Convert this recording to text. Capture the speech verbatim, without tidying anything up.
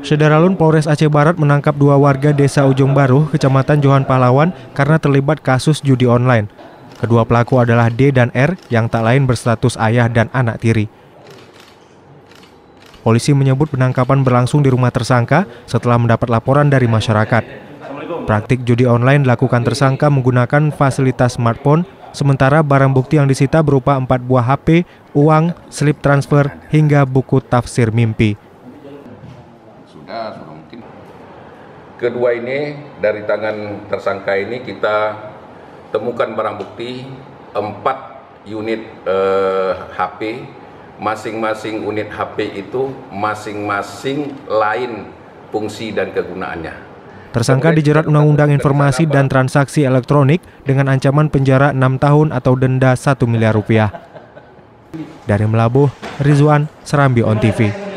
Sederalun Polres Aceh Barat menangkap dua warga desa Ujung Baru, Kecamatan Johan Pahlawan karena terlibat kasus judi online. Kedua pelaku adalah D dan R yang tak lain berstatus ayah dan anak tiri. Polisi menyebut penangkapan berlangsung di rumah tersangka setelah mendapat laporan dari masyarakat. Praktik judi online dilakukan tersangka menggunakan fasilitas smartphone, sementara barang bukti yang disita berupa empat buah H P, uang, slip transfer, hingga buku tafsir mimpi. Sudah, sudah mungkin. Kedua ini dari tangan tersangka ini kita temukan barang bukti empat unit eh, H P, masing-masing unit H P itu masing-masing lain fungsi dan kegunaannya. Tersangka dijerat Undang-Undang Informasi dan Transaksi Elektronik dengan ancaman penjara enam tahun atau denda satu miliar rupiah. Dari Melabuh, Rizwan, Serambi On T V.